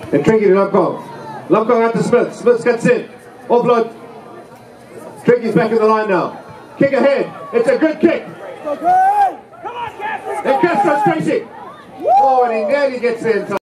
And Tricky to Lumkong. Lumkong out to Smith. Smith gets in. Offload. Tricky's back in the line now. Kick ahead. It's a good kick. Come on, Castro. And Castro's chasing. Oh, and he nearly gets in.